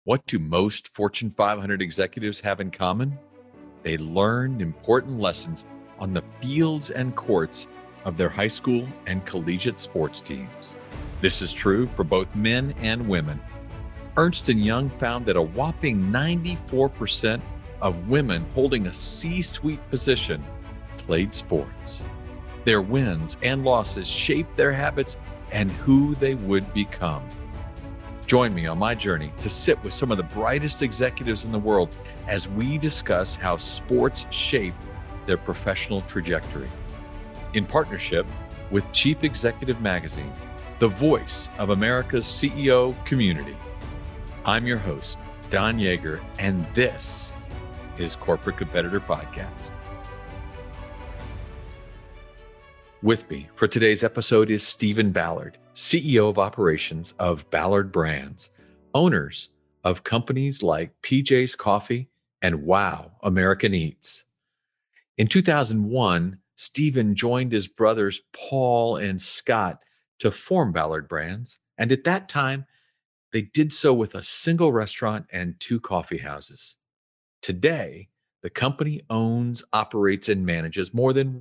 What do most Fortune 500 executives have in common? They learned important lessons on the fields and courts of their high school and collegiate sports teams. This is true for both men and women. Ernst & Young found that a whopping 94% of women holding a C-suite position played sports. Their wins and losses shaped their habits and who they would become. Join me on my journey to sit with some of the brightest executives in the world as we discuss how sports shape their professional trajectory. In partnership with Chief Executive Magazine, the voice of America's CEO community. I'm your host, Don Yeager, and this is Corporate Competitor Podcast. With me for today's episode is Stephen Ballard, CEO of Operations of Ballard Brands, owners of companies like PJ's Coffee and Wow American Eats. In 2001, Stephen joined his brothers Paul and Scott to form Ballard Brands, and at that time, they did so with a single restaurant and 2 coffee houses. Today, the company owns, operates, and manages more than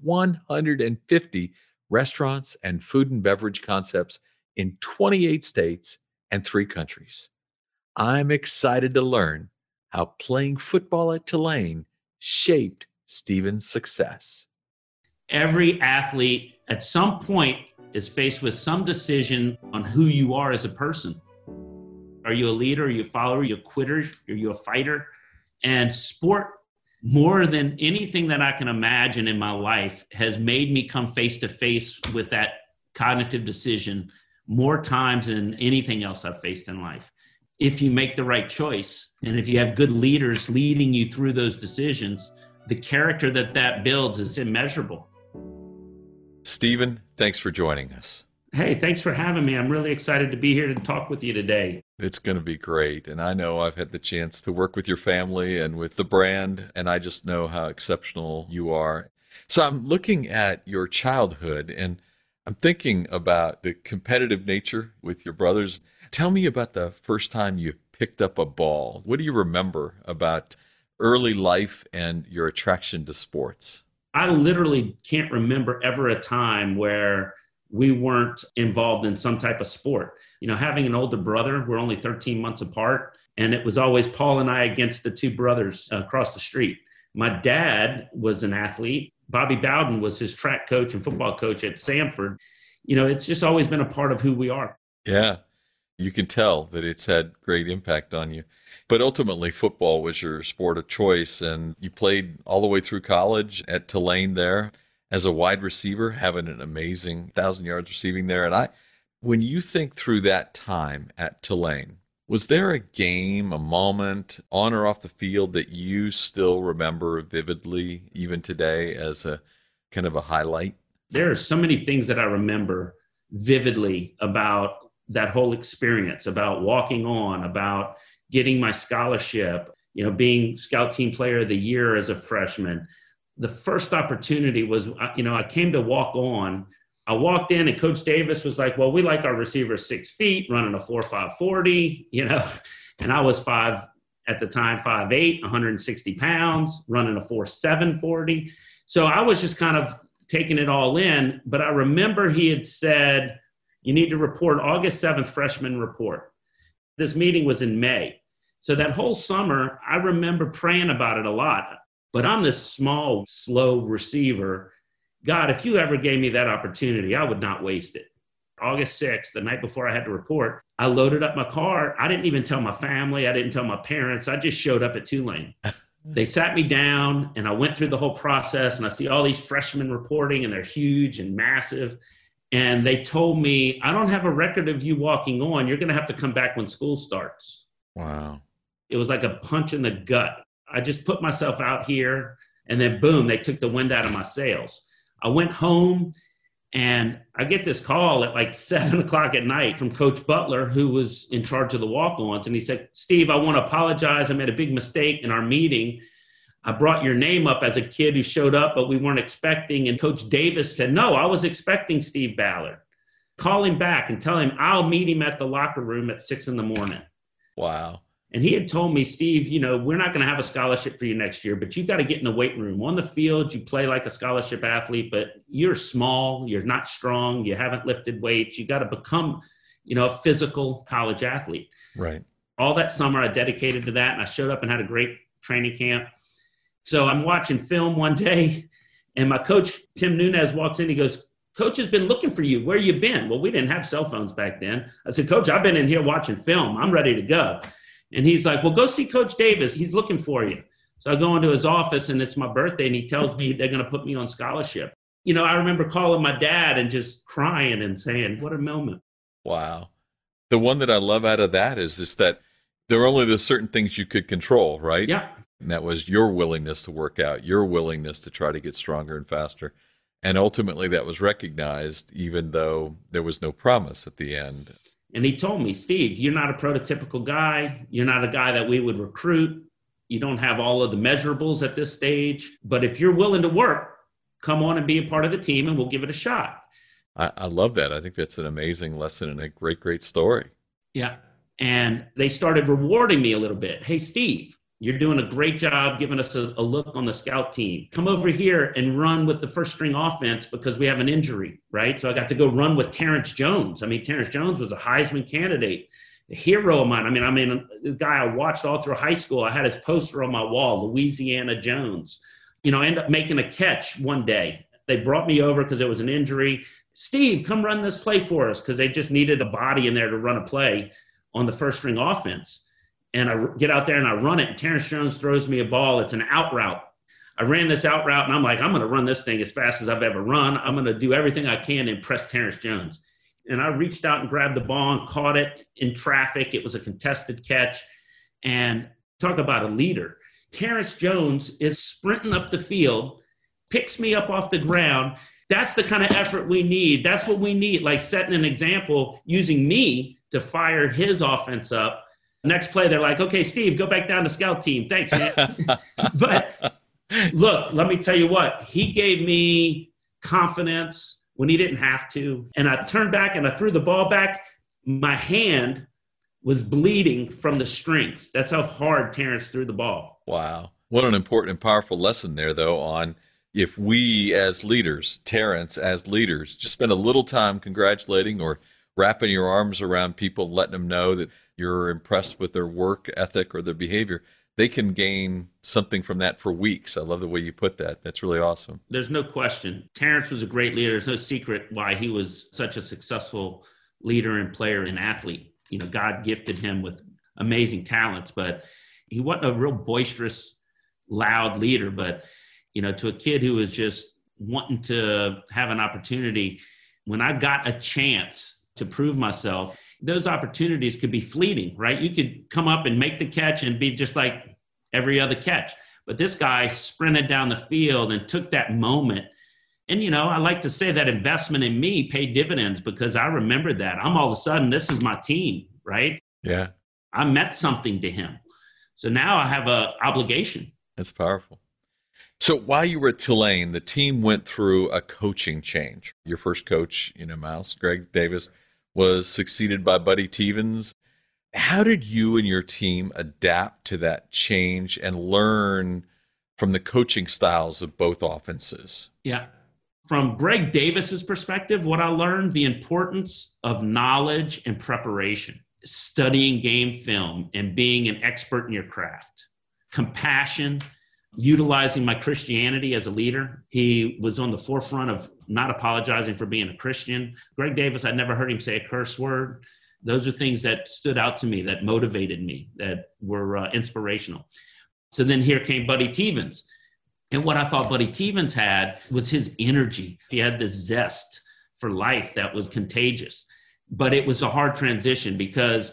150 restaurants and food and beverage concepts in 28 states and 3 countries. I'm excited to learn how playing football at Tulane shaped Stephen's success. Every athlete at some point is faced with some decision on who you are as a person. Are you a leader? Are you a follower? Are you a quitter? Are you a fighter? And sport, more than anything that I can imagine in my life, has made me come face to face with that cognitive decision more times than anything else I've faced in life. If you make the right choice, and if you have good leaders leading you through those decisions, the character that builds is immeasurable. Stephen, thanks for joining us. Hey, thanks for having me. I'm really excited to be here to talk with you today. It's going to be great. And I know I've had the chance to work with your family and with the brand, and I just know how exceptional you are. So I'm looking at your childhood, and I'm thinking about the competitive nature with your brothers. Tell me about the first time you picked up a ball. What do you remember about early life and your attraction to sports? I literally can't remember ever a time where we weren't involved in some type of sport. You know, having an older brother, we're only 13 months apart, and it was always Paul and I against the 2 brothers across the street. My dad was an athlete. Bobby Bowden was his track coach and football coach at Samford. You know, it's just always been a part of who we are. Yeah, you can tell that it's had great impact on you. But ultimately, football was your sport of choice, and you played all the way through college at Tulane there as a wide receiver, having an amazing 1,000 yards receiving there. And when you think through that time at Tulane, was there a game, a moment on or off the field that you still remember vividly, even today, as a kind of a highlight? There are so many things that I remember vividly about that whole experience, about walking on, about getting my scholarship, you know, being Scout Team Player of the Year as a freshman. The first opportunity was, you know, I came to walk on. I walked in and Coach Davis was like, well, we like our receivers 6 feet, running a 4.5 40, you know, and I was at the time, 5'8", 160 pounds, running a 4.7 40. So I was just kind of taking it all in. But I remember he had said, you need to report August 7th freshman report. This meeting was in May. So that whole summer, I remember praying about it a lot. But I'm this small, slow receiver. God, if you ever gave me that opportunity, I would not waste it. August 6th, the night before I had to report, I loaded up my car. I didn't even tell my family. I didn't tell my parents. I just showed up at Tulane. They sat me down, and I went through the whole process, and I see all these freshmen reporting, and they're huge and massive. And they told me, I don't have a record of you walking on. You're going to have to come back when school starts. Wow. It was like a punch in the gut. I just put myself out here, and then boom, they took the wind out of my sails. I went home, and I get this call at like 7 o'clock at night from Coach Butler, who was in charge of the walk-ons. And he said, Steve, I want to apologize. I made a big mistake in our meeting. I brought your name up as a kid who showed up, but we weren't expecting. And Coach Davis said, no, I was expecting Steve Ballard. Call him back and tell him I'll meet him at the locker room at 6 a.m. Wow. And he had told me, Steve, we're not going to have a scholarship for you next year, but you got to get in the weight room. On the field, you play like a scholarship athlete, but you're small, you're not strong, you haven't lifted weights. You got to become, a physical college athlete. Right. All that summer I dedicated to that, and I showed up and had a great training camp. So I'm watching film one day, and my coach, Tim Nunez, walks in. He goes, Coach has been looking for you. Where you been? Well, we didn't have cell phones back then. I said, Coach, I've been in here watching film. I'm ready to go. And he's like, well, go see Coach Davis. He's looking for you. So I go into his office, and it's my birthday, and he tells me they're going to put me on scholarship. I remember calling my dad and just crying and saying, what a moment. Wow. The one that I love out of that is just that there are only the certain things you could control, right? Yeah. And that was your willingness to work out, your willingness to try to get stronger and faster. And ultimately that was recognized, even though there was no promise at the end. And he told me, Steve, you're not a prototypical guy. You're not a guy that we would recruit. You don't have all of the measurables at this stage. But if you're willing to work, come on and be a part of the team, and we'll give it a shot. I love that. I think that's an amazing lesson and a great, great story. Yeah. And they started rewarding me a little bit. Hey, Steve, you're doing a great job giving us a look on the scout team. Come over here and run with the first string offense because we have an injury, right? So I got to go run with Terrence Jones. Terrence Jones was a Heisman candidate, a hero of mine. The guy I watched all through high school. I had his poster on my wall, Louisiana Jones. End up making a catch one day. They brought me over because there was an injury. Steve, come run this play for us, because they just needed a body in there to run a play on the first string offense. And I get out there and I run it, and Terrence Jones throws me a ball. It's an out route. I ran this out route, and I'm like, I'm going to run this thing as fast as I've ever run. I'm going to do everything I can to impress Terrence Jones. And I reached out and grabbed the ball and caught it in traffic. It was a contested catch. And talk about a leader. Terrence Jones is sprinting up the field, picks me up off the ground. That's the kind of effort we need. That's what we need, like setting an example, using me to fire his offense up. Next play, they're like, okay, Steve, go back down to scout team. Thanks, man. But look, let me tell you what. He gave me confidence when he didn't have to. And I turned back and I threw the ball back. My hand was bleeding from the strings. That's how hard Terrence threw the ball. Wow. What an important and powerful lesson there, though, on if we as leaders, Terrence as leaders, just spend a little time congratulating or wrapping your arms around people, letting them know that you're impressed with their work ethic or their behavior, they can gain something from that for weeks. I love the way you put that. That's really awesome. There's no question. Terrence was a great leader. There's no secret why he was such a successful leader and player and athlete. God gifted him with amazing talents, but he wasn't a real boisterous, loud leader. But, to a kid who was just wanting to have an opportunity, when I got a chance to prove myself, those opportunities could be fleeting, right? You could come up and make the catch and be just like every other catch. But this guy sprinted down the field and took that moment. And, I like to say that investment in me paid dividends, because I remembered that. I'm all of a sudden, this is my team, right? Yeah. I meant something to him. So now I have an obligation. That's powerful. So while you were at Tulane, the team went through a coaching change. Your first coach, Miles, Greg Davis, was succeeded by Buddy Teevens. How did you and your team adapt to that change and learn from the coaching styles of both offenses? Yeah. From Greg Davis's perspective, what I learned, the importance of knowledge and preparation, studying game film and being an expert in your craft, compassion, utilizing my Christianity as a leader. He was on the forefront of not apologizing for being a Christian. Greg Davis, I'd never heard him say a curse word. Those are things that stood out to me, that motivated me, that were inspirational. So then here came Buddy Teevens. And what I thought Buddy Teevens had was his energy. He had this zest for life that was contagious. But it was a hard transition because,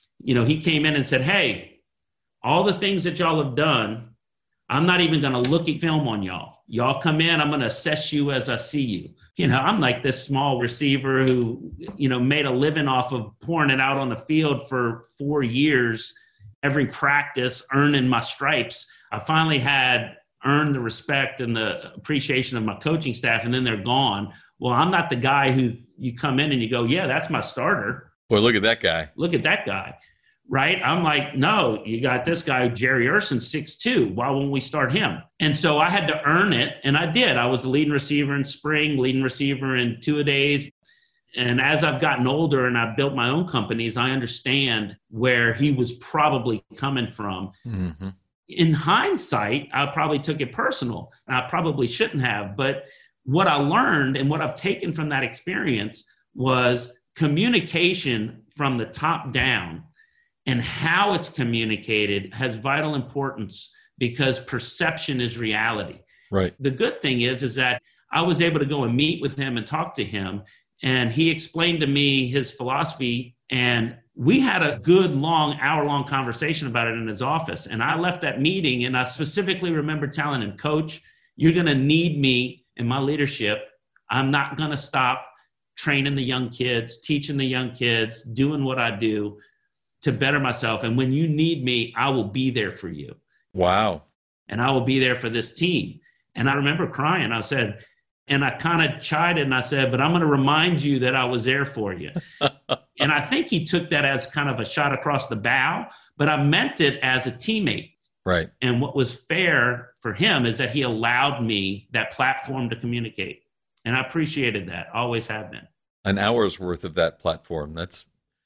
he came in and said, hey, all the things that y'all have done, I'm not even going to look at film on y'all. Y'all come in, I'm going to assess you as I see you. I'm like this small receiver who, made a living off of pouring it out on the field for 4 years, every practice, earning my stripes. I finally had earned the respect and the appreciation of my coaching staff, and then they're gone. Well, I'm not the guy who you come in and you go, yeah, that's my starter. Boy, look at that guy. Look at that guy. right? I'm like, no, you got this guy, Jerry Urson, 6'2". Why won't we start him? And so I had to earn it, and I did. I was the leading receiver in spring, leading receiver in two-a-days. And as I've gotten older and I've built my own companies, I understand where he was probably coming from. Mm-hmm. In hindsight, I probably took it personal. And I probably shouldn't have. But what I learned and what I've taken from that experience was communication from the top down, and how it's communicated has vital importance, because perception is reality. Right. The good thing is that I was able to go and meet with him and talk to him, and he explained to me his philosophy, and we had a good long hour-long conversation about it in his office. And I left that meeting, and I specifically remember telling him, Coach, you're going to need me in my leadership. I'm not going to stop training the young kids, teaching the young kids, doing what I do to better myself. And when you need me, I will be there for you. Wow. And I will be there for this team. And I remember crying. I said, and I kind of chided and I said, but I'm going to remind you that I was there for you. And I think he took that as kind of a shot across the bow, but I meant it as a teammate. Right. And what was fair for him is that he allowed me that platform to communicate. And I appreciated that. Always have been. An hour's worth of that platform. That's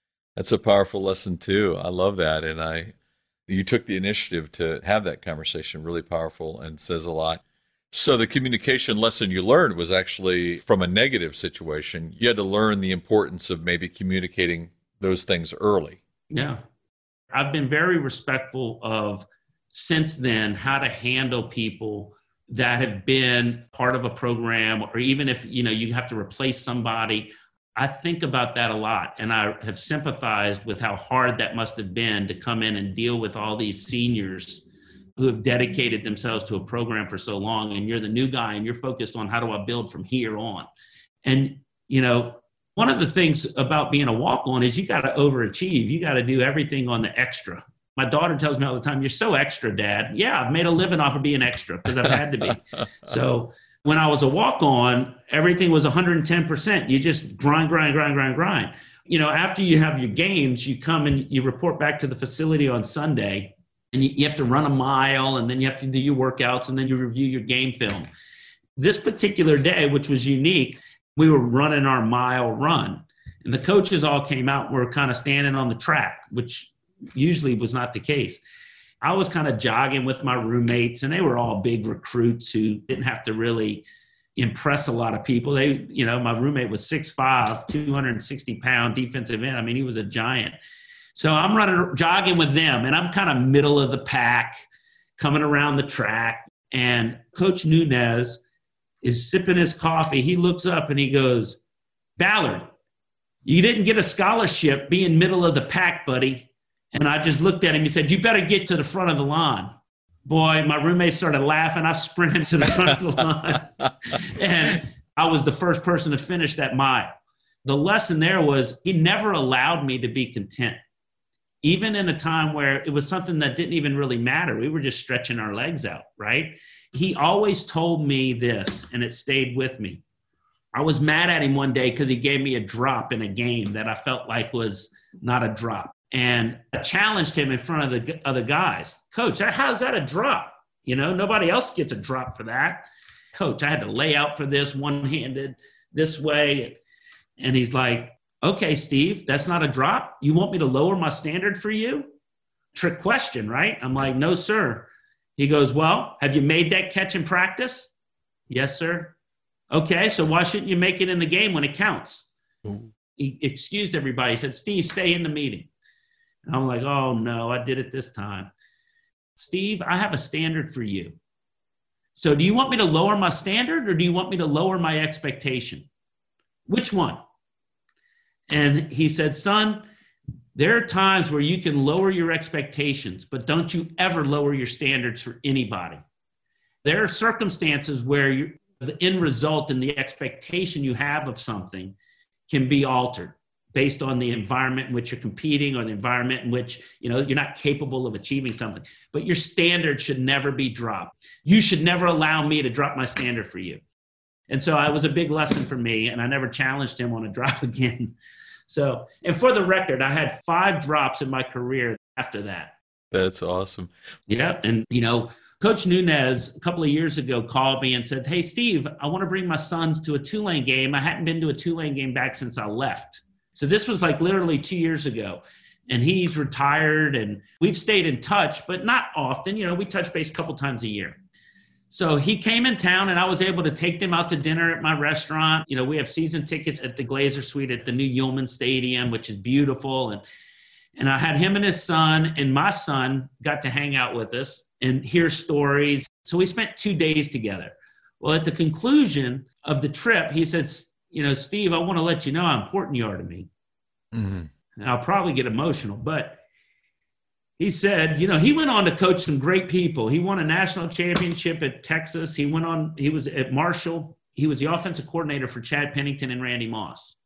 a powerful lesson too. I love that. And you took the initiative to have that conversation. Really powerful and says a lot. So the communication lesson you learned was actually from a negative situation. You had to learn the importance of maybe communicating those things early. Yeah. I've been very respectful of, since then, how to handle people that have been part of a program, or even if, you have to replace somebody. I think about that a lot, and I have sympathized with how hard that must have been to come in and deal with all these seniors who have dedicated themselves to a program for so long, and you're the new guy and you're focused on how do I build from here on. And, one of the things about being a walk-on is you got to overachieve. You got to do everything on the extra. My daughter tells me all the time, you're so extra, Dad. Yeah, I've made a living off of being extra because I've had to be. So when I was a walk-on, everything was 110%. You just grind. After you have your games, you come and you report back to the facility on Sunday, and you have to run a mile, and then you have to do your workouts, and then you review your game film. This particular day, which was unique, we were running our mile run, and the coaches all came out and were kind of standing on the track, which usually was not the case. I was kind of jogging with my roommates, and they were all big recruits who didn't have to really impress a lot of people. My roommate was 6'5", 260-pound defensive end. I mean, he was a giant. So I'm jogging with them, and I'm kind of middle of the pack coming around the track. And Coach Nunez is sipping his coffee. He looks up and he goes, Ballard, you didn't get a scholarship being middle of the pack, buddy. And I just looked at him. He said, you better get to the front of the line. Boy, my roommate started laughing. I sprinted to the front of the line. And I was the first person to finish that mile. The lesson there was he never allowed me to be content. Even in a time where it was something that didn't even really matter. We were just stretching our legs out, right? He always told me this, and it stayed with me. I was mad at him one day because he gave me a drop in a game that I felt like was not a drop. And I challenged him in front of the other guys. Coach, how's that a drop? Nobody else gets a drop for that. Coach, I had to lay out for this one-handed this way. And he's like, okay, Steve, that's not a drop. You want me to lower my standard for you? Trick question, right? I'm like, no, sir. He goes, well, have you made that catch in practice? Yes, sir. Okay, so why shouldn't you make it in the game when it counts? Ooh. He excused everybody. He said, Steve, stay in the meeting. And I'm like, oh, no, I did it this time. Steve, I have a standard for you. So do you want me to lower my standard, or do you want me to lower my expectation? Which one? And he said, son, there are times where you can lower your expectations, but don't you ever lower your standards for anybody. There are circumstances where the end result and the expectation you have of something can be altered based on the environment in which you're competing, or the environment in which, you're not capable of achieving something. But your standard should never be dropped. You should never allow me to drop my standard for you. And so it was a big lesson for me, and I never challenged him on a drop again. So, and for the record, I had 5 drops in my career after that. That's awesome. Yeah. And, Coach Nunez a couple of years ago called me and said, "Hey, Steve, I want to bring my sons to a Tulane game. I hadn't been to a Tulane game back since I left." So this was like literally 2 years ago. And he's retired, and we've stayed in touch, but not often. We touch base a couple times a year. So he came in town, and I was able to take them out to dinner at my restaurant. We have season tickets at the Glazer Suite at the new Yulman Stadium, which is beautiful. And I had him and his son, and my son got to hang out with us and hear stories. So we spent 2 days together. Well, at the conclusion of the trip, he said, "Steve, I want to let you know how important you are to me." Mm-hmm. And I'll probably get emotional, but he said, he went on to coach some great people. He won a national championship at Texas. He was at Marshall. He was the offensive coordinator for Chad Pennington and Randy Moss.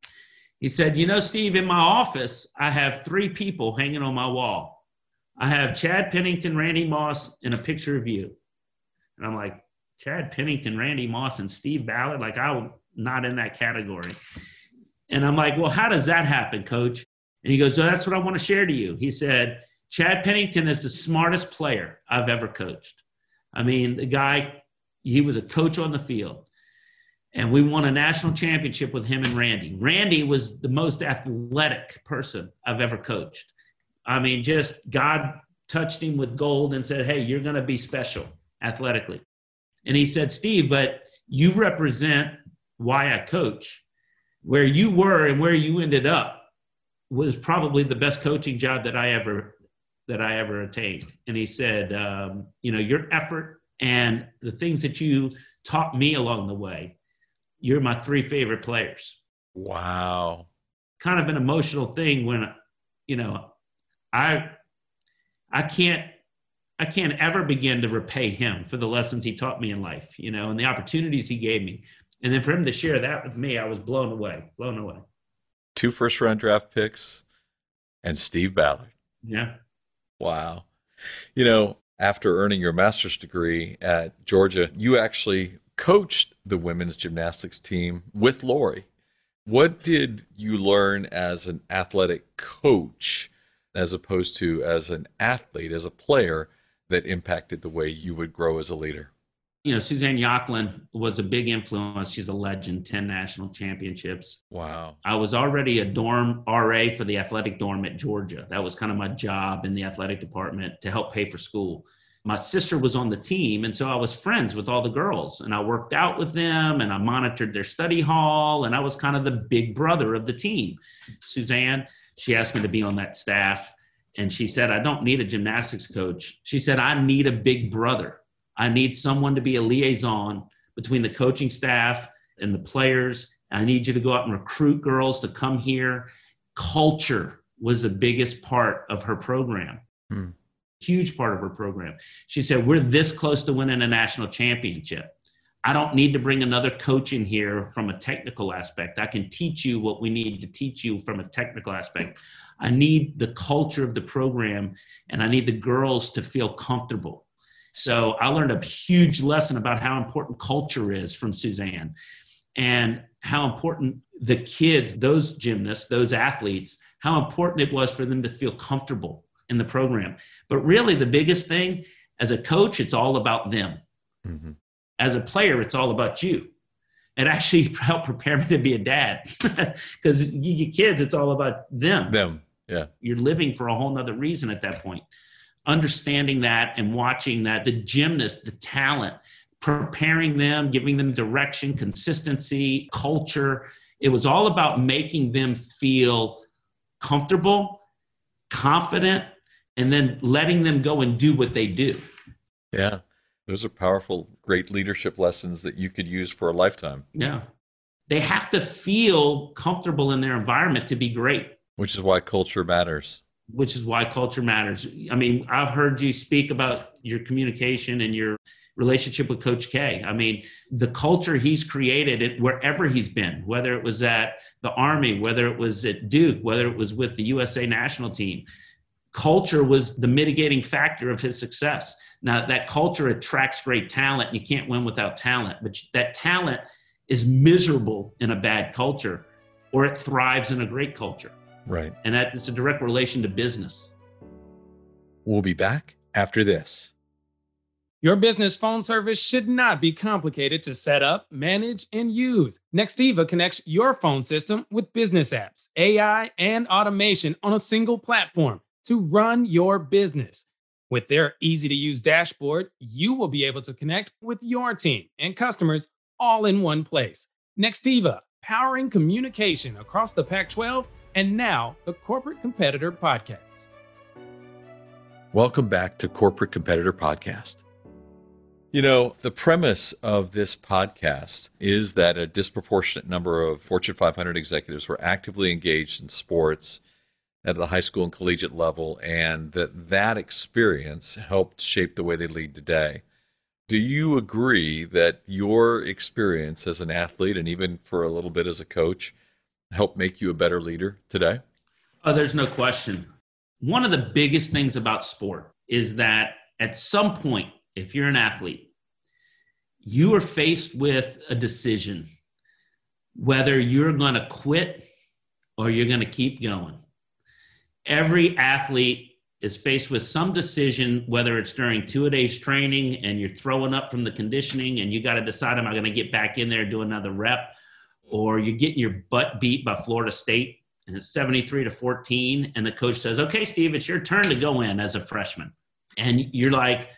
He said, "Steve, in my office, I have 3 people hanging on my wall. I have Chad Pennington, Randy Moss, and a picture of you." And I'm like, Chad Pennington, Randy Moss, and Steve Ballard? Like, I'm not in that category. And I'm like, "Well, how does that happen, Coach?" And he goes, "Well, that's what I want to share to you." He said, "Chad Pennington is the smartest player I've ever coached. I mean, the guy, he was a coach on the field. And we won a national championship with him and Randy. Randy was the most athletic person I've ever coached. I mean, just God touched him with gold and said, 'Hey, you're going to be special athletically.'" And he said, "Steve, but you represent why I coach. Where you were and where you ended up was probably the best coaching job that I ever attained." And he said, "Your effort and the things that you taught me along the way, you're my 3 favorite players." Wow. Kind of an emotional thing when, I can't ever begin to repay him for the lessons he taught me in life, and the opportunities he gave me. And then for him to share that with me, I was blown away. 2 first-round draft picks and Steve Ballard. Yeah. Wow. After earning your master's degree at Georgia, you actually coached the women's gymnastics team with Lori. What did you learn as an athletic coach as opposed to as an athlete, as a player, that impacted the way you would grow as a leader? Suzanne Yocklin was a big influence. She's a legend, 10 national championships. Wow. I was already a dorm RA for the athletic dorm at Georgia. That was kind of my job in the athletic department to help pay for school. My sister was on the team, and so I was friends with all the girls, and I worked out with them, and I monitored their study hall, and I was kind of the big brother of the team. Suzanne, she asked me to be on that staff, and she said, "I don't need a gymnastics coach." She said, "I need a big brother. I need someone to be a liaison between the coaching staff and the players. I need you to go out and recruit girls to come here." Culture was the biggest part of her program. Huge part of her program. She said, "We're this close to winning a national championship. I don't need to bring another coach in here from a technical aspect. I can teach you what we need to teach you from a technical aspect. I need the culture of the program, and I need the girls to feel comfortable." So I learned a huge lesson about how important culture is from Suzanne, and how important the kids, those gymnasts, those athletes, how important it was for them to feel comfortable in the program. But really the biggest thing, as a coach, it's all about them. Mm-hmm. As a player, it's all about you. It actually helped prepare me to be a dad, because you kids, it's all about them. Yeah. You're living for a whole nother reason at that point. Understanding that and watching that, the gymnast, the talent, preparing them, giving them direction, consistency, culture. It was all about making them feel comfortable, confident, and then letting them go and do what they do. Yeah. Those are powerful, great leadership lessons that you could use for a lifetime. Yeah. They have to feel comfortable in their environment to be great. Which is why culture matters. I mean, I've heard you speak about your communication and your relationship with Coach K. I mean, the culture he's created wherever he's been, whether it was at the Army, whether it was at Duke, whether it was with the USA national team, culture was the mitigating factor of his success. Now, that culture attracts great talent. You can't win without talent, but that talent is miserable in a bad culture, or it thrives in a great culture. Right. And that it's a direct relation to business. We'll be back after this. Your business phone service should not be complicated to set up, manage, and use. Nextiva connects your phone system with business apps, AI, and automation on a single platform to run your business. With their easy-to-use dashboard, you will be able to connect with your team and customers all in one place. Nextiva, powering communication across the Pac-12 and now the Corporate Competitor Podcast. Welcome back to Corporate Competitor Podcast. You know, the premise of this podcast is that a disproportionate number of Fortune 500 executives were actively engaged in sports at the high school and collegiate level, and that experience helped shape the way they lead today. Do you agree that your experience as an athlete, and even for a little bit as a coach, helped make you a better leader today? Oh, there's no question. One of the biggest things about sport is that at some point, if you're an athlete, you are faced with a decision, whether you're going to quit or you're going to keep going. Every athlete is faced with some decision, whether it's during two-a-days training and you're throwing up from the conditioning and you got to decide, am I going to get back in there and do another rep? Or you're getting your butt beat by Florida State and it's 73-14. And the coach says, okay, Steve, it's your turn to go in as a freshman. And you're like,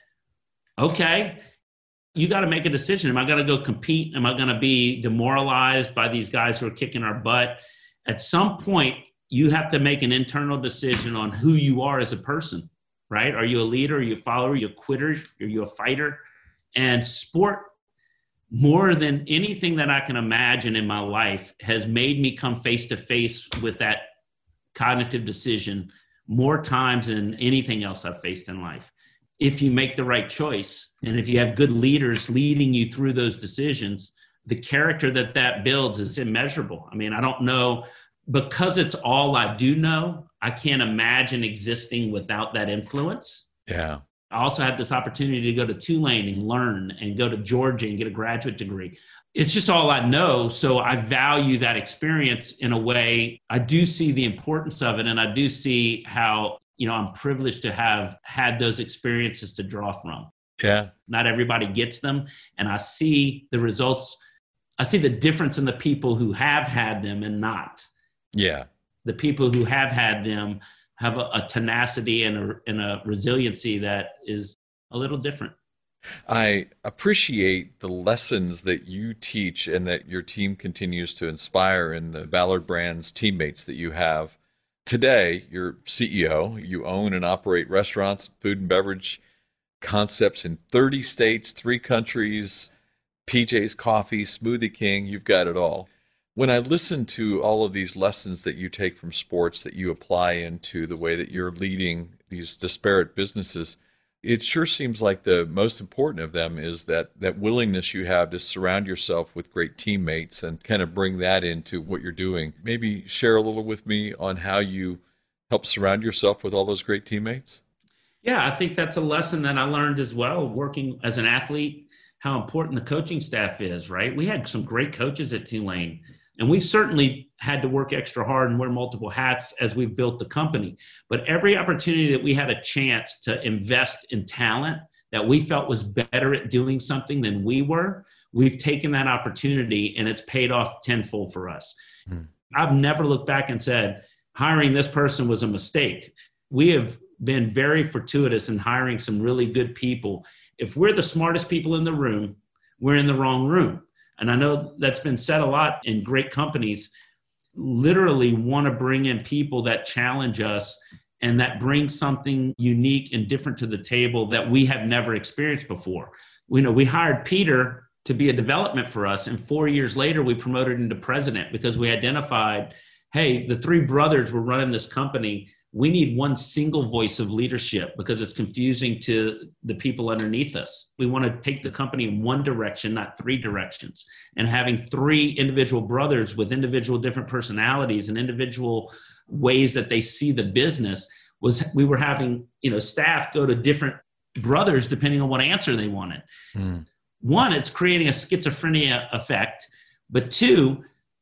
okay, you got to make a decision. Am I going to go compete? Am I going to be demoralized by these guys who are kicking our butt? At some point, you have to make an internal decision on who you are as a person, right? Are you a leader? Are you a follower? Are you a quitter? Are you a fighter? And sport, more than anything that I can imagine in my life, has made me come face to face with that cognitive decision more times than anything else I've faced in life. If you make the right choice, and if you have good leaders leading you through those decisions, the character that builds is immeasurable. I mean, I don't know, because it's all I do know, I can't imagine existing without that influence. Yeah. I also had this opportunity to go to Tulane and learn, and go to Georgia and get a graduate degree. It's just all I know. So I value that experience in a way. I do see the importance of it. And I do see how, I'm privileged to have had those experiences to draw from. Yeah. Not everybody gets them. And I see the results. I see the difference in the people who have had them and not. Yeah. The people who have had them have a tenacity and a resiliency that is a little different. I appreciate the lessons that you teach and that your team continues to inspire in the Ballard Brands teammates that you have. Today, you're CEO. You own and operate restaurants, food and beverage concepts in 30 states, 3 countries, PJ's Coffee, Smoothie King. You've got it all. When I listen to all of these lessons that you take from sports that you apply into the way that you're leading these disparate businesses, it sure seems like the most important of them is that willingness you have to surround yourself with great teammates and kind of bring that into what you're doing. Maybe share a little with me on how you help surround yourself with all those great teammates. Yeah, I think that's a lesson that I learned as well, working as an athlete, how important the coaching staff is, right? We had some great coaches at Tulane. And we certainly had to work extra hard and wear multiple hats as we've built the company. But every opportunity that we had a chance to invest in talent that we felt was better at doing something than we were, we've taken that opportunity and it's paid off tenfold for us. I've never looked back and said, hiring this person was a mistake. We have been very fortuitous in hiring some really good people. If we're the smartest people in the room, we're in the wrong room. And I know that's been said a lot in great companies, literally want to bring in people that challenge us and that bring something unique and different to the table that we have never experienced before. We hired Peter to be a development for us, and 4 years later, we promoted him to president because we identified, hey, the 3 brothers were running this company. We need one single voice of leadership because it's confusing to the people underneath us. We want to take the company in one direction, not 3 directions. And having 3 individual brothers with individual different personalities and individual ways that they see the business we were having, staff go to different brothers depending on what answer they wanted. One, it's creating a schizophrenia effect. But 2,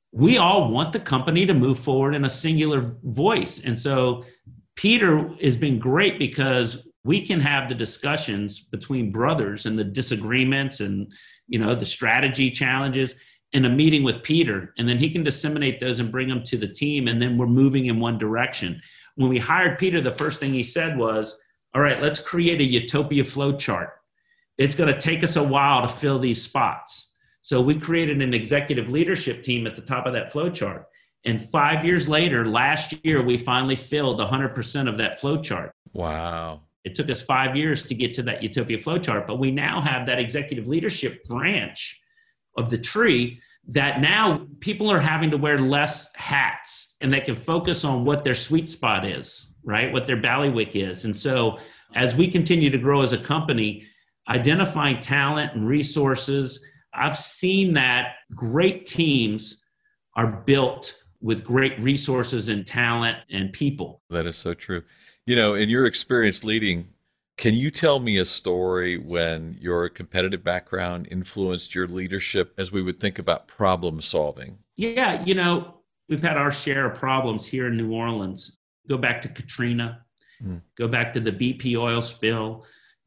we all want the company to move forward in a singular voice. And so Peter has been great because we can have the discussions between brothers and the disagreements and, the strategy challenges in a meeting with Peter. And then he can disseminate those and bring them to the team. And then we're moving in one direction. When we hired Peter, the first thing he said was, all right, let's create a Utopia flow chart. It's going to take us a while to fill these spots. So we created an executive leadership team at the top of that flow chart. And 5 years later, last year, we finally filled 100% of that flow chart. Wow. It took us 5 years to get to that Utopia flow chart, but we now have that executive leadership branch of the tree that now people are having to wear less hats and they can focus on what their sweet spot is, right? What their ballywick is. And so as we continue to grow as a company, identifying talent and resources, I've seen that great teams are built with great resources and talent and people. That is so true. In your experience leading, can you tell me a story when your competitive background influenced your leadership as we would think about problem solving? Yeah, we've had our share of problems here in New Orleans. Go back to Katrina, go back to the BP oil spill,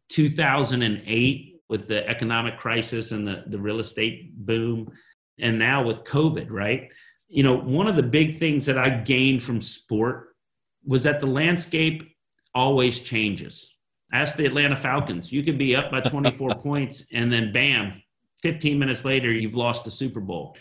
2008 with the economic crisis and the real estate boom, and now with COVID, right? One of the big things that I gained from sport was that the landscape always changes. Ask the Atlanta Falcons. You could be up by 24 points and then bam, 15 minutes later, you've lost the Super Bowl.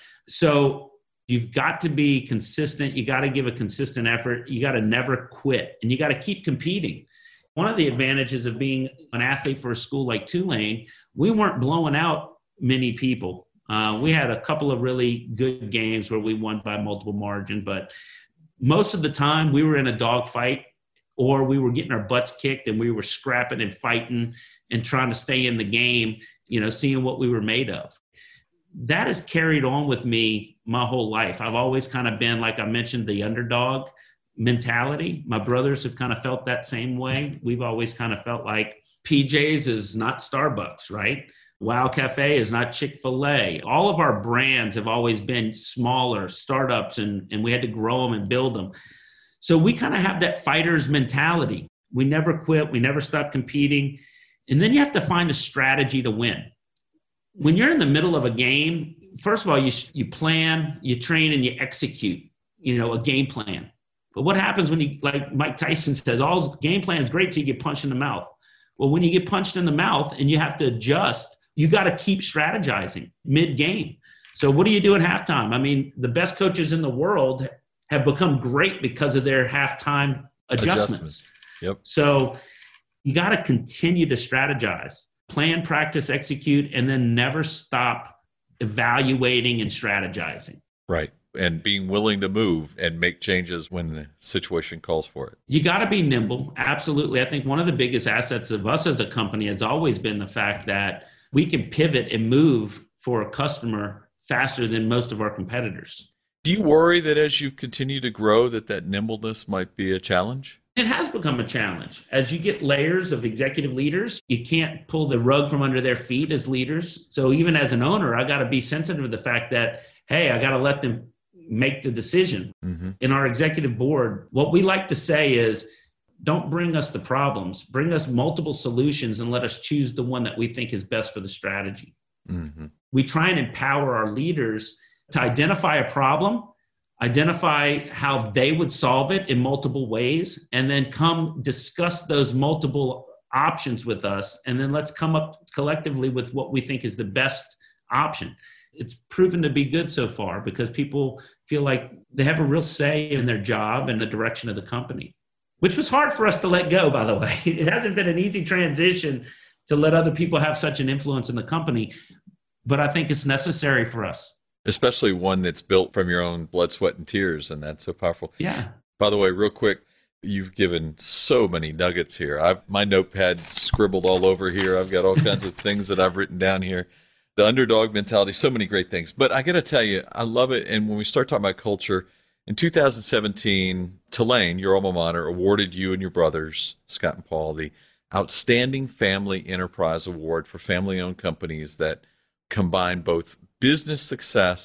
So you've got to be consistent. You got to give a consistent effort. You got to never quit and you got to keep competing. One of the advantages of being an athlete for a school like Tulane, we weren't blowing out many people. We had a couple of really good games where we won by multiple margin, but most of the time we were in a dogfight or we were getting our butts kicked and we were scrapping and fighting and trying to stay in the game, seeing what we were made of. That has carried on with me my whole life. I've always kind of been, like I mentioned, the underdog mentality. My brothers have kind of felt that same way. We've always kind of felt like PJ's is not Starbucks, right? Wow Cafe is not Chick-fil-A. All of our brands have always been smaller startups and we had to grow them and build them. So we kind of have that fighter's mentality. We never quit. We never stop competing. And then you have to find a strategy to win. When you're in the middle of a game, first of all, you plan, you train, and you execute, a game plan. But what happens when like Mike Tyson says, all game plan is great till you get punched in the mouth. Well, when you get punched in the mouth and you have to adjust, you got to keep strategizing mid-game. So what do you do at halftime? I mean, the best coaches in the world have become great because of their halftime adjustments. Yep. So you got to continue to strategize, plan, practice, execute, and then never stop evaluating and strategizing. Right. And being willing to move and make changes when the situation calls for it. You got to be nimble. Absolutely. I think one of the biggest assets of us as a company has always been the fact that we can pivot and move for a customer faster than most of our competitors. Do you worry that as you continue to grow that nimbleness might be a challenge? It has become a challenge. As you get layers of executive leaders, you can't pull the rug from under their feet as leaders. So even as an owner, I got to be sensitive to the fact that, hey, I got to let them make the decision. Mm-hmm. In our executive board, what we like to say is, don't bring us the problems, bring us multiple solutions and let us choose the one that we think is best for the strategy. Mm-hmm. We try and empower our leaders to identify a problem, identify how they would solve it in multiple ways, and then come discuss those multiple options with us. And then let's come up collectively with what we think is the best option. It's proven to be good so far because people feel like they have a real say in their job and the direction of the company, which was hard for us to let go, by the way. It hasn't been an easy transition to let other people have such an influence in the company, but I think it's necessary for us. Especially one that's built from your own blood, sweat, and tears, and that's so powerful. Yeah. By the way, real quick, you've given so many nuggets here. My notepad scribbled all over here. I've got all kinds of things that I've written down here. The underdog mentality, so many great things. But I got to tell you, I love it. And when we start talking about culture, in 2017, Tulane, your alma mater, awarded you and your brothers, Scott and Paul, the Outstanding Family Enterprise Award for family-owned companies that combine both business success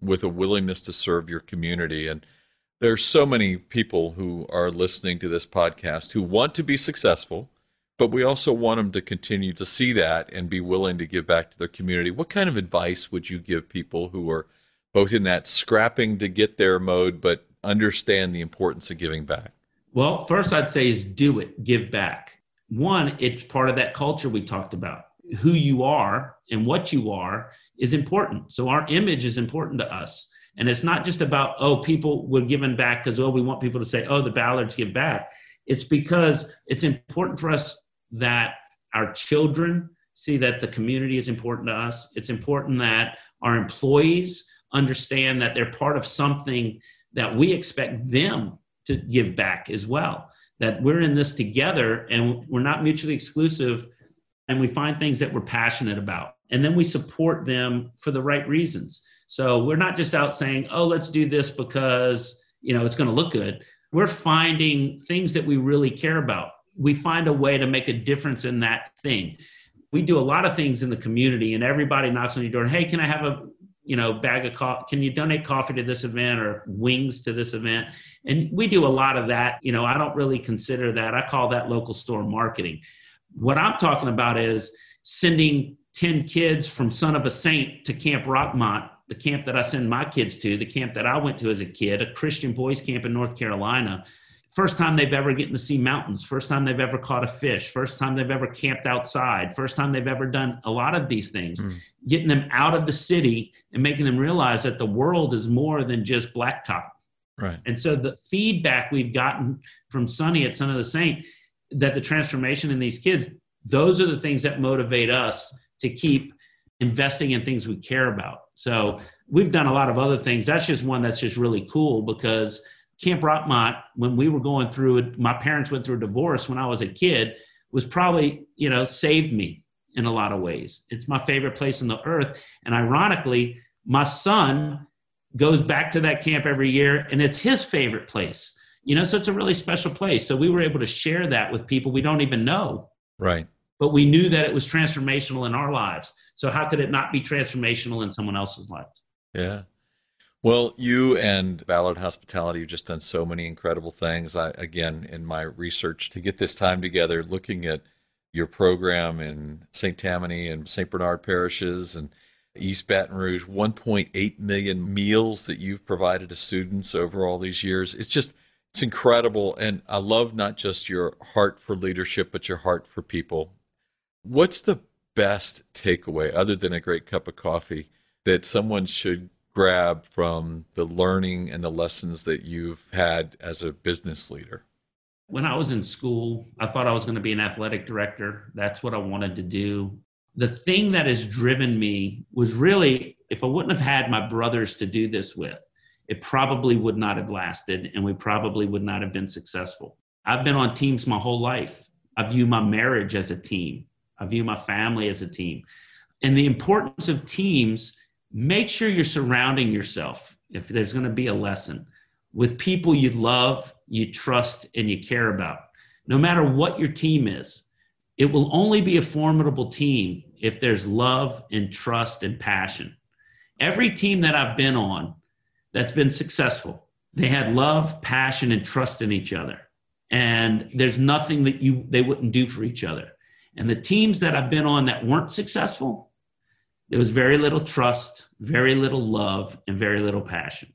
with a willingness to serve your community. And there's so many people who are listening to this podcast who want to be successful, but we also want them to continue to see that and be willing to give back to their community. What kind of advice would you give people who are both in that scrapping to get there mode, but understand the importance of giving back? Well, first I'd say is do it, give back. One, it's part of that culture we talked about. Who you are and what you are is important. So our image is important to us. And it's not just about, people were giving back because, we want people to say, the Ballards give back. It's because it's important for us that our children see that the community is important to us. It's important that our employees understand that they're part of something that we expect them to give back as well, that we're in this together and we're not mutually exclusive, and we find things that we're passionate about. And then we support them for the right reasons. So we're not just out saying, let's do this because, it's going to look good. We're finding things that we really care about. We find a way to make a difference in that thing. We do a lot of things in the community, and everybody knocks on your door. Hey, can I have a bag of coffee? Can you donate coffee to this event or wings to this event? And we do a lot of that. I don't really consider that. I call that local store marketing. What I'm talking about is sending 10 kids from Son of a Saint to Camp Rockmont, the camp that I send my kids to, the camp that I went to as a kid, a Christian boys camp in North Carolina. First time they've ever gotten to see mountains, first time they've ever caught a fish, first time they've ever camped outside, first time they've ever done a lot of these things, getting them out of the city and making them realize that the world is more than just blacktop. Right. And so the feedback we've gotten from Sonny at Son of the Saint, that the transformation in these kids, those are the things that motivate us to keep investing in things we care about. So we've done a lot of other things. That's just one that's just really cool because Camp Rockmont, when we were going through it, my parents went through a divorce when I was a kid, was probably, saved me in a lot of ways. It's my favorite place on the earth. And ironically, my son goes back to that camp every year and it's his favorite place. So it's a really special place. So we were able to share that with people we don't even know. Right. But we knew that it was transformational in our lives. So how could it not be transformational in someone else's lives? Yeah. Well, you and Ballard Hospitality have just done so many incredible things. Again, in my research to get this time together, looking at your program in St. Tammany and St. Bernard parishes and East Baton Rouge, 1.8 million meals that you've provided to students over all these years. It's incredible. And I love not just your heart for leadership, but your heart for people. What's the best takeaway, other than a great cup of coffee, that someone should grab from the learning and the lessons that you've had as a business leader? When I was in school, I thought I was going to be an athletic director. That's what I wanted to do. The thing that has driven me was really, if I wouldn't have had my brothers to do this with, it probably would not have lasted and we probably would not have been successful. I've been on teams my whole life. I view my marriage as a team. I view my family as a team. And the importance of teams, make sure you're surrounding yourself, if there's going to be a lesson, with people you love, you trust, and you care about. No matter what your team is, it will only be a formidable team if there's love and trust and passion. Every team that I've been on that's been successful, they had love, passion, and trust in each other. And there's nothing that they wouldn't do for each other. And the teams that I've been on that weren't successful, there was very little trust, very little love, and very little passion.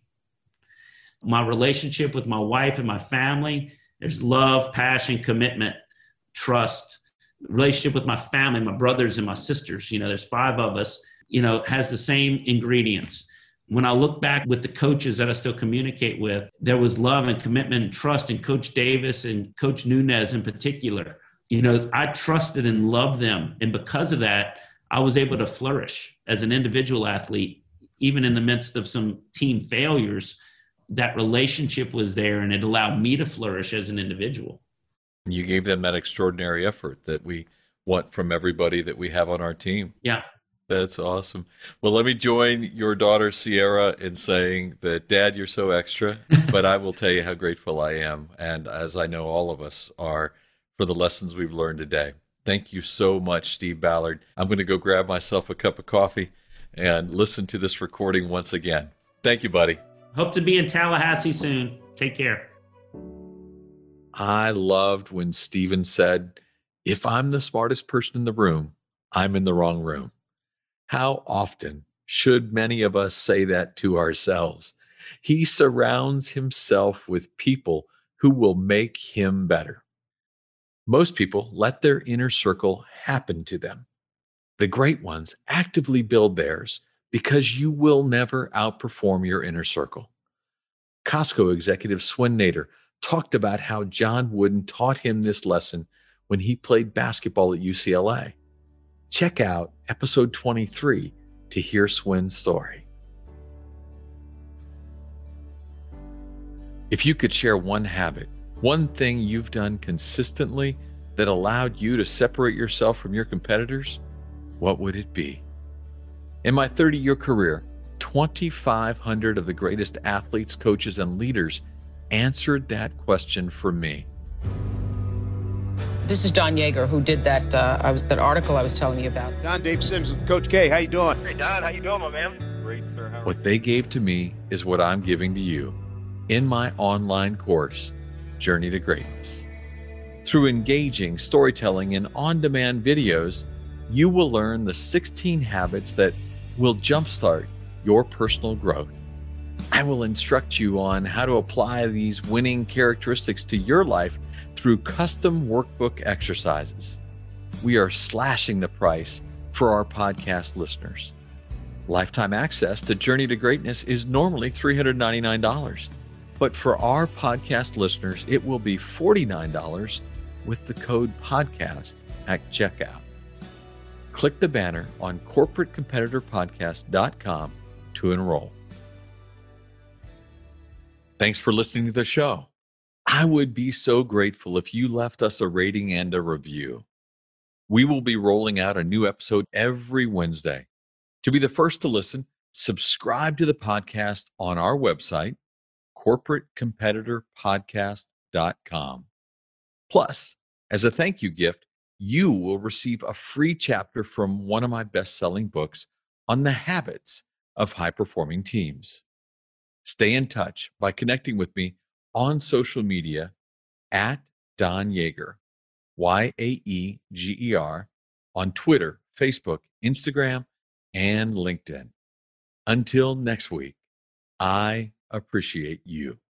My relationship with my wife and my family, there's love, passion, commitment, trust. Relationship with my family, my brothers and my sisters, there's 5 of us, has the same ingredients. When I look back with the coaches that I still communicate with, there was love and commitment and trust in Coach Davis and Coach Nunez in particular. I trusted and loved them. And because of that, I was able to flourish as an individual athlete, even in the midst of some team failures. That relationship was there and it allowed me to flourish as an individual. You gave them that extraordinary effort that we want from everybody that we have on our team. Yeah. That's awesome. Well, let me join your daughter, Sierra, in saying that, Dad, you're so extra, but I will tell you how grateful I am, and as I know all of us are, for the lessons we've learned today. Thank you so much, Steve Ballard. I'm going to go grab myself a cup of coffee and listen to this recording once again. Thank you, buddy. Hope to be in Tallahassee soon. Take care. I loved when Stephen said, if I'm the smartest person in the room, I'm in the wrong room. How often should many of us say that to ourselves? He surrounds himself with people who will make him better. Most people let their inner circle happen to them. The great ones actively build theirs because you will never outperform your inner circle. Costco executive Swin Nader talked about how John Wooden taught him this lesson when he played basketball at UCLA. Check out episode 23 to hear Swin's story. If you could share one habit, one thing you've done consistently that allowed you to separate yourself from your competitors, what would it be? In my 30-year career, 2,500 of the greatest athletes, coaches, and leaders answered that question for me. This is Don Yeager, who did that article I was telling you about. Don, Dave Sims with Coach K. How you doing? Hey, Don. How you doing, my man? Great, sir. What they gave to me is what I'm giving to you in my online course, Journey to Greatness. Through engaging storytelling and on-demand videos, you will learn the 16 habits that will jumpstart your personal growth. I will instruct you on how to apply these winning characteristics to your life through custom workbook exercises. We are slashing the price for our podcast listeners. Lifetime access to Journey to Greatness is normally $399, but for our podcast listeners, it will be $49 with the code podcast at checkout. Click the banner on corporatecompetitorpodcast.com to enroll. Thanks for listening to the show. I would be so grateful if you left us a rating and a review. We will be rolling out a new episode every Wednesday. To be the first to listen, subscribe to the podcast on our website, corporatecompetitorpodcast.com. Plus, as a thank you gift, you will receive a free chapter from one of my best-selling books on the habits of high-performing teams. Stay in touch by connecting with me on social media at Don Yeager, Yaeger, on Twitter, Facebook, Instagram, and LinkedIn. Until next week, I appreciate you.